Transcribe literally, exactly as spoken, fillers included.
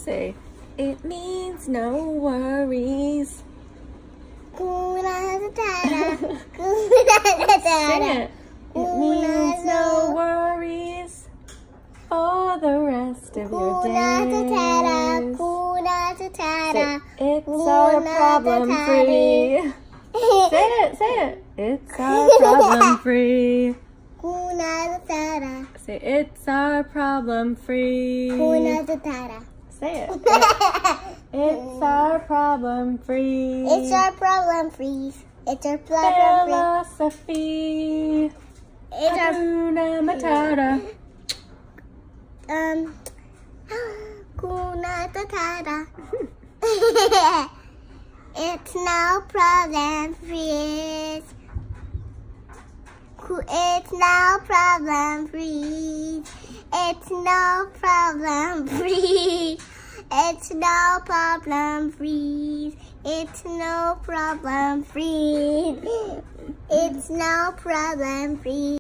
Say, it means no worries. Hakuna Matata. Sing it. It means no worries for the rest of your days. Say, it's our problem free. Say it, say it. It's our problem free. Say, it's our problem free. Say it. It's our problem free. It's our problem free. It's our problem Philosophy. It's our Hakuna Matata. um Hakuna Matata. It's no problem free. It's no problem free. It's no problem free. It's no problem free. It's no problem free. It's no problem free.